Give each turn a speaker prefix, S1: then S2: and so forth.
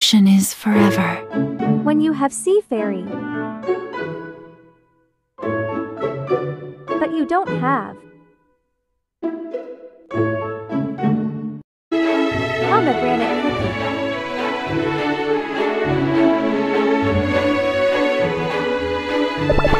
S1: affection is forever.
S2: When you have Sea Fairy. But you don't have pomegranate cookie.